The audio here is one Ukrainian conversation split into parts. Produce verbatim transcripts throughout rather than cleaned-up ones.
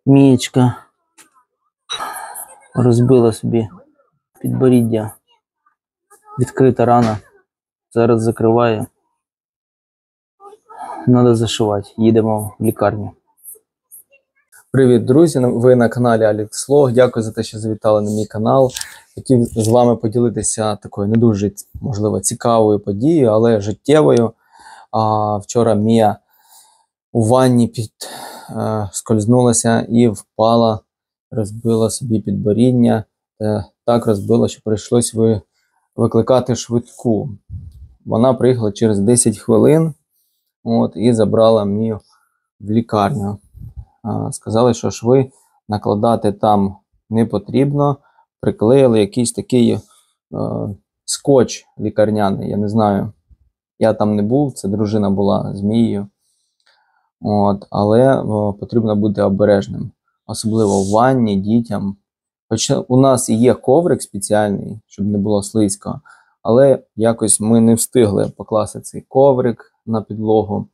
Мієчка розбила собі підборіддя. Відкрита рана. Зараз закриває. Треба зашивати. Їдемо в лікарню. Привіт, друзі! Ви на каналі Алікслог. Дякую за те, що завітали на мій канал. Хотів з вами поділитися такою не дуже, можливо, цікавою подією, але життєвою. А, вчора Мія у ванні під, е, скользнулася і впала, розбила собі підборіддя. Е, так розбила, що прийшлось ви, викликати швидку. Вона приїхала через десять хвилин от, і забрала Мію в лікарню. Е, сказали, що шви накладати там не потрібно. Приклеїли якийсь такий е, скотч лікарняний, я не знаю. Я там не був, це дружина була з Мією. От, але о, потрібно бути обережним. Особливо в ванні, дітям. Хоча у нас і є коврик спеціальний, щоб не було слизько. Але якось ми не встигли покласти цей коврик на підлогу.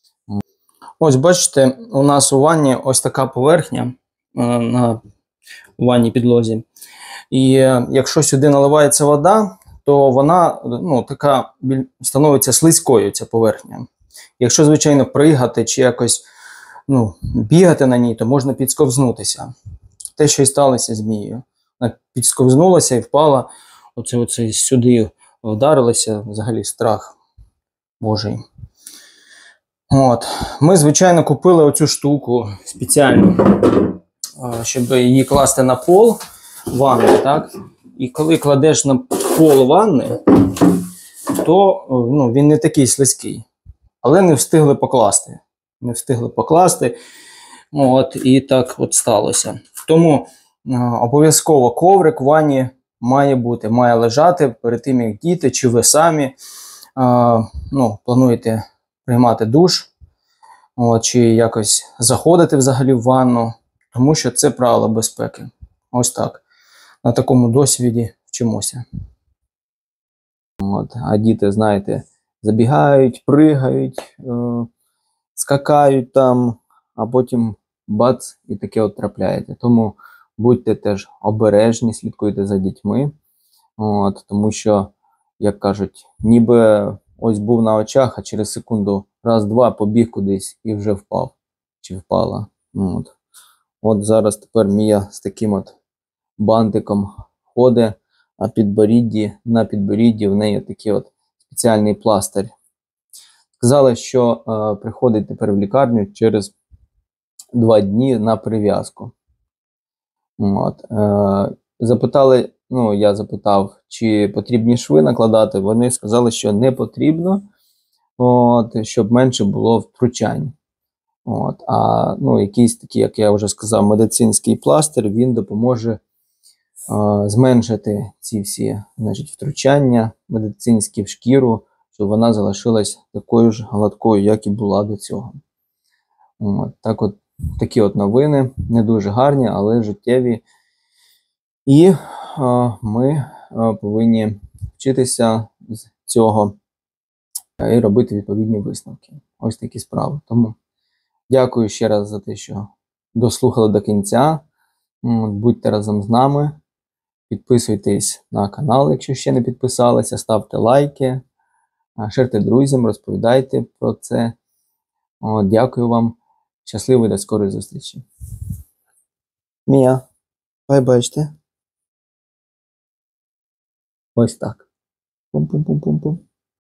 Ось бачите, у нас у ванні ось така поверхня е, на ванні підлозі. І е, якщо сюди наливається вода, то вона ну, така становиться слизькою, ця поверхня. Якщо, звичайно, пригати чи якось ну, бігати на ній, то можна підсковзнутися. Те, що і сталося з Мією. Вона підсковзнулася і впала, оце, оце сюди вдарилася, взагалі страх Божий. От. Ми, звичайно, купили оцю штуку спеціально, щоб її класти на пол ванни, так? І коли кладеш на пол ванни, то ну, він не такий слизький. Але не встигли покласти. Не встигли покласти. От, і так от сталося. Тому обов'язково коврик в ванні має бути, має лежати перед тим, як діти, чи ви самі а, ну, плануєте приймати душ, от, чи якось заходити взагалі в ванну. Тому що це правила безпеки. Ось так. На такому досвіді вчимося. От, а діти, знаєте, забігають, пригають, е скакають там, а потім бац, і таке от трапляється. Тому будьте теж обережні, слідкуйте за дітьми. От, тому що, як кажуть, ніби ось був на очах, а через секунду раз-два побіг кудись і вже впав. Чи впала. От, от зараз тепер Мія з таким от бантиком ходить, а підборідді, на підборідді в неї такий от спеціальний пластир. Сказали, що е, приходить тепер в лікарню через два дні на прив'язку. От, е, запитали, ну, я запитав, чи потрібні шви накладати. Вони сказали, що не потрібно, от, щоб менше було втручань. От, а ну, якийсь такий, як я вже сказав, медицинський пластир, він допоможе е, зменшити ці всі, значить, втручання медицинські в шкіру, щоб вона залишилась такою ж гладкою, як і була до цього. От, так от, такі от новини, не дуже гарні, але життєві. І е, ми е, повинні вчитися з цього і робити відповідні висновки. Ось такі справи. Тому дякую ще раз за те, що дослухали до кінця. Будьте разом з нами. Підписуйтесь на канал, якщо ще не підписалися, ставте лайки. Шерте друзям, розповідайте про це. О, дякую вам. Щасливо і до скорої зустрічі. Мія, бай-байчте. Ось так. Пум-пум-пум-пум-пум.